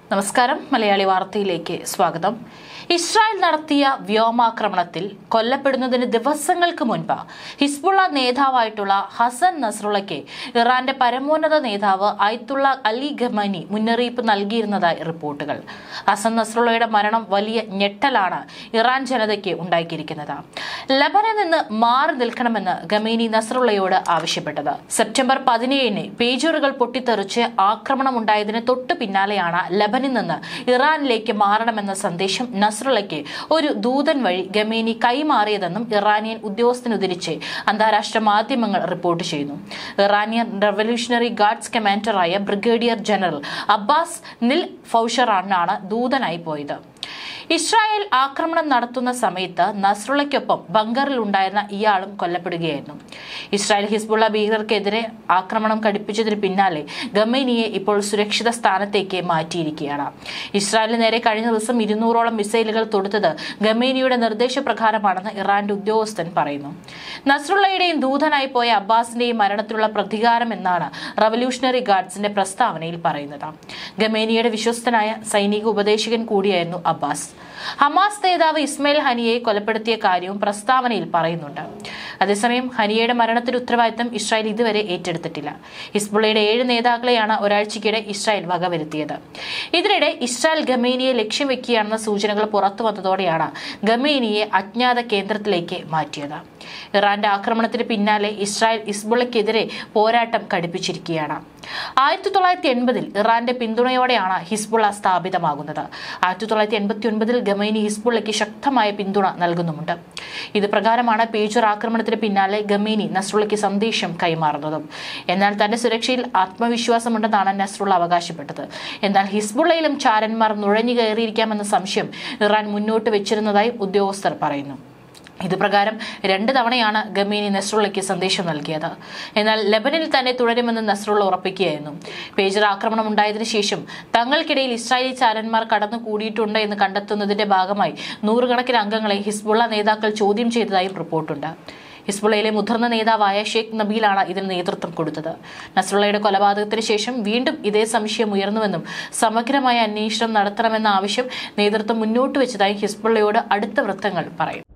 നമസ്കാരം. മലയാളി വാർത്തയിലേക്ക് സ്വാഗതം. ഇസ്രായേൽ നടത്തിയ വ്യോമാക്രമണത്തിൽ കൊല്ലപ്പെടുന്നതിന് ദിവസങ്ങൾക്ക് മുൻപ് ഹിസ്ബുള്ള നേതാവായിട്ടുള്ള ഹസൻ നസ്രുള്ളയ്ക്ക് ഇറാന്റെ പരമോന്നത നേതാവ് അയത്തുള്ള അലി ഖമനി മുന്നറിയിപ്പ് നൽകിയിരുന്നതായി റിപ്പോർട്ടുകൾ. ഹസൻ നസ്രുള്ളയുടെ മരണം വലിയ ഞെട്ടലാണ് ഇറാൻ ജനതയ്ക്ക് ഉണ്ടാക്കിയിരിക്കുന്നത്. ലബനിൽ നിന്ന് മാറി നിൽക്കണമെന്ന് ഖമനി നസ്രുള്ളയോട് ആവശ്യപ്പെട്ടത്. സെപ്റ്റംബർ 17 പേജറുകൾ പൊട്ടിത്തെറിച്ച് ആക്രമണമുണ്ടായതിന് തൊട്ടു പിന്നാലെയാണ് ലബനിൽ നിന്ന് ഇറാനിലേക്ക് മാറണമെന്ന സന്ദേശം നസ്രുള്ളയ്ക്ക് ഒരു ദൂതൻ വഴി ഖമനി കൈമാറിയതെന്നും ഇറാനിയൻ ഉദ്യോഗസ്ഥനുദ്ധരിച്ച് അന്താരാഷ്ട്ര മാധ്യമങ്ങൾ റിപ്പോർട്ട് ചെയ്യുന്നു. ഇറാനിയൻ റവല്യൂഷണറി ഗാർഡ്സ് കമാൻഡറായ ബ്രിഗേഡിയർ ജനറൽ അബ്ബാസ് നിൽ ഫൗഷറാണ് ദൂതനായി പോയത്. ഇസ്രായേൽ ആക്രമണം നടത്തുന്ന സമയത്ത് നസ്രുള്ളയ്ക്കൊപ്പം ബങ്കറിൽ ഉണ്ടായിരുന്ന ഇയാളും കൊല്ലപ്പെടുകയായിരുന്നു. ഇസ്രായേൽ ഹിസ്ബുള്ള ഭീകരർക്കെതിരെ ആക്രമണം ഘടിപ്പിച്ചതിന് പിന്നാലെ ഖമനിയെ ഇപ്പോൾ സുരക്ഷിത സ്ഥാനത്തേക്ക് മാറ്റിയിരിക്കുകയാണ്. ഇസ്രായേലിന് നേരെ കഴിഞ്ഞ ദിവസം 200ഓളം മിസൈലുകൾ തൊടുത്തത് ഖമനിയുടെ നിർദ്ദേശപ്രകാരമാണെന്ന് ഇറാന്റെ ഉദ്യോഗസ്ഥൻ പറയുന്നു. നസ്രുള്ളയുടെയും ദൂതനായി പോയ അബ്ബാസിന്റെയും മരണത്തിലുള്ള പ്രതികാരം എന്നാണ് റവല്യൂഷണറി ഗാർഡ്സിന്റെ പ്രസ്താവനയിൽ പറയുന്നത്. ഖമനിയുടെ വിശ്വസ്തനായ സൈനിക ഉപദേശകൻ കൂടിയായിരുന്നു അബ്ബാസ്. ഹമാസ് നേതാവ് ഇസ്മായിൽ ഹനിയെ കൊലപ്പെടുത്തിയ കാര്യവും പ്രസ്താവനയിൽ പറയുന്നുണ്ട്. അതേസമയം ഹനിയയുടെ മരണത്തിന്റെ ഉത്തരവാദിത്തം ഇസ്രായേൽ ഇതുവരെ ഏറ്റെടുത്തിട്ടില്ല. ഹിസ്ബുള്ളയുടെ 7 നേതാക്കളെയാണ് ഒരാഴ്ചയ്ക്കിടെ ഇസ്രായേൽ വകവരുത്തിയത്. ഇതിനിടെ ഇസ്രായേൽ ഖമനിയെ ലക്ഷ്യം വെക്കുകയാണെന്ന സൂചനകൾ പുറത്തു വന്നതോടെയാണ് ഖമനിയെ അജ്ഞാത കേന്ദ്രത്തിലേക്ക് മാറ്റിയത്. ഇറാന്റെ ആക്രമണത്തിന് പിന്നാലെ ഇസ്രായേൽ ഹിസ്ബുള്ളയ്ക്കെതിരെ പോരാട്ടം ഘടിപ്പിച്ചിരിക്കുകയാണ്. 1980 ഇറാന്റെ പിന്തുണയോടെയാണ് ഹിസ്ബുള്ള സ്ഥാപിതമാകുന്നത്. 1989 ഖമനി ഹിസ്ബുള്ളയ്ക്ക് ശക്തമായ പിന്തുണ നൽകുന്നുമുണ്ട്. ഇത് പ്രകാരമാണ് പേജർ ആക്രമണത്തിന് പിന്നാലെ ഖമനി നസ്രുള്ളയ്ക്ക് സന്ദേശം കൈമാറുന്നതും. എന്നാൽ തന്റെ സുരക്ഷയിൽ ആത്മവിശ്വാസമുണ്ടെന്നാണ് നസ്രുള്ള അവകാശപ്പെട്ടത്. എന്നാൽ ഹിസ്ബുള്ളയിലും ചാരന്മാർ നുഴഞ്ഞു കയറിയിരിക്കാമെന്ന സംശയം ഇറാൻ മുന്നോട്ട് വെച്ചിരുന്നതായി ഉദ്യോഗസ്ഥർ പറയുന്നു. ഇത് പ്രകാരം 2 തവണയാണ് ഖമനി നസ്രുള്ളയ്ക്ക് സന്ദേശം നൽകിയത്. എന്നാൽ ലബനിൽ തന്നെ തുടരുമെന്ന് നസ്രുള്ള ഉറപ്പിക്കുകയായിരുന്നു. പേജർ ആക്രമണം ഉണ്ടായതിനു ശേഷം തങ്ങൾക്കിടയിൽ ഇസ്രായേലി ചാരന്മാർ കടന്നുകൂടിയിട്ടുണ്ട് എന്ന് കണ്ടെത്തുന്നതിന്റെ ഭാഗമായി 100 കണക്കിന് അംഗങ്ങളെ ഹിസ്ബുള്ള നേതാക്കൾ ചോദ്യം ചെയ്തതായും റിപ്പോർട്ടുണ്ട്. ഹിസ്ബുള്ളയിലെ മുതിർന്ന നേതാവായ ഷെയ്ഖ് നബീലാണ് ഇതിന് നേതൃത്വം കൊടുത്തത്. നസ്രുള്ളയുടെ കൊലപാതകത്തിന് ശേഷം വീണ്ടും ഇതേ സംശയം ഉയർന്നുവെന്നും സമഗ്രമായ അന്വേഷണം നടത്തണമെന്ന ആവശ്യം നേതൃത്വം മുന്നോട്ട് വെച്ചതായി ഹിസ്ബുള്ളയോട് അടുത്ത വൃത്തങ്ങൾ പറയും.